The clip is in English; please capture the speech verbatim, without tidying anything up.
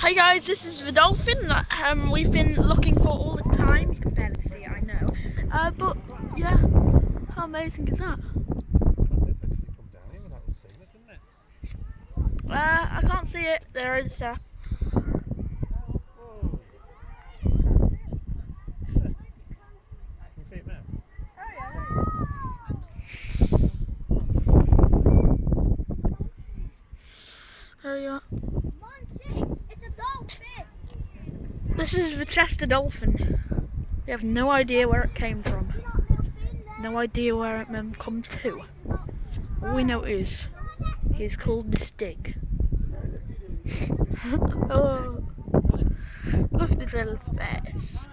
Hi guys, this is the Dolphin that um, we've been looking for all this time. You can barely see it, I know. Uh, but yeah, how amazing is that? Uh, I can't see it. There is. Uh... Can you see it now? Oh yeah. There you are. It's a dolphin. This is the Chester Dolphin. We have no idea where it came from. No idea where it may come to. All we know is he's called the Stig. Oh, look at his little face.